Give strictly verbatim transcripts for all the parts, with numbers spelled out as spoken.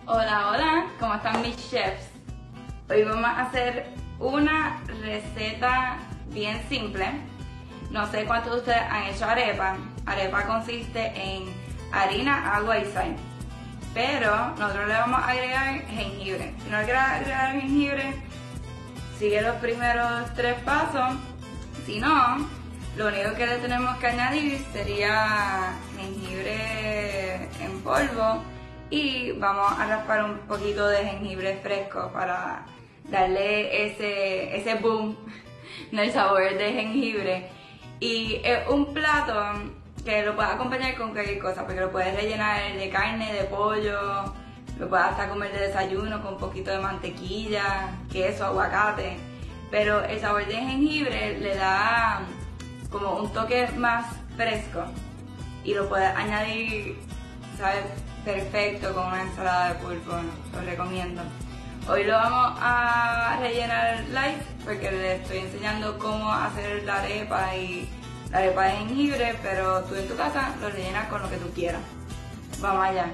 Hola, hola, ¿cómo están mis chefs? Hoy vamos a hacer una receta bien simple. No sé cuántos de ustedes han hecho arepa. Arepa consiste en harina, agua y sal. Pero nosotros le vamos a agregar jengibre. Si no le quieres agregar jengibre, sigue los primeros tres pasos. Si no, lo único que le tenemos que añadir sería jengibre en polvo y vamos a raspar un poquito de jengibre fresco para darle ese, ese boom del sabor de jengibre. Y es un plato que lo puedes acompañar con cualquier cosa, porque lo puedes rellenar de carne, de pollo, lo puedes hasta comer de desayuno con un poquito de mantequilla, queso, aguacate. Pero el sabor de jengibre le da como un toque más fresco y lo puedes añadir, ¿sabes? Perfecto con una ensalada de pulpo, lo recomiendo. Hoy lo vamos a rellenar light porque le estoy enseñando cómo hacer la arepa y la arepa de jengibre, pero tú en tu casa lo rellenas con lo que tú quieras. Vamos allá.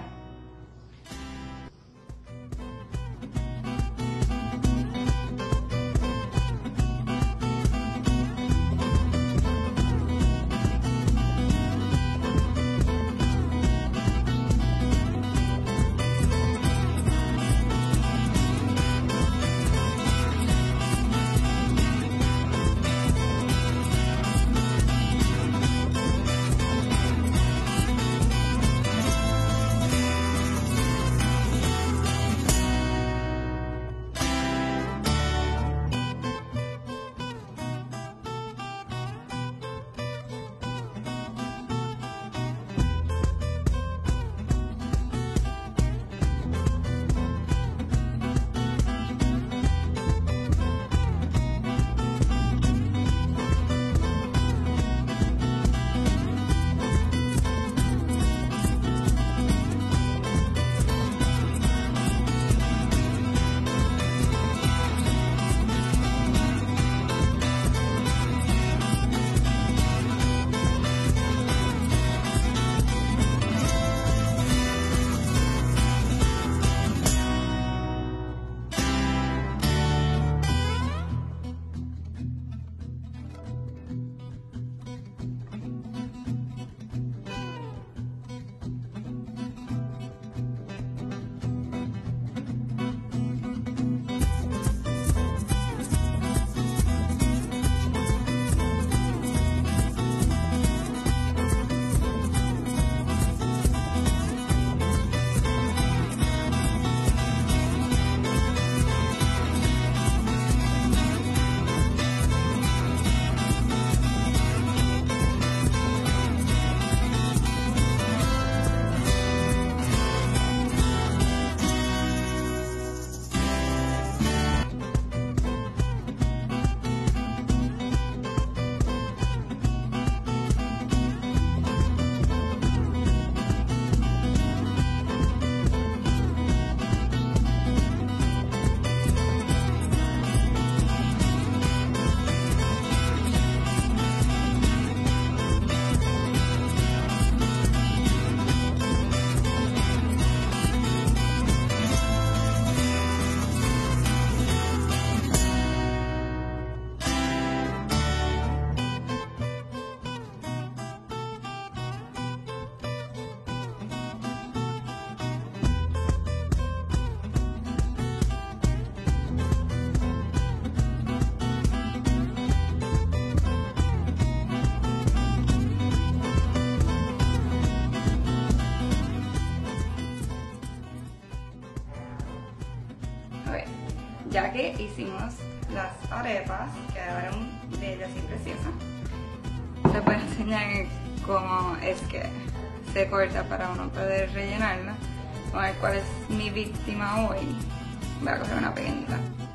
Ya que hicimos las arepas, quedaron bellas y preciosas, les voy a enseñar cómo es que se corta para uno poder rellenarla. Vamos a ver cuál es mi víctima hoy. Voy a coger una pequeñita.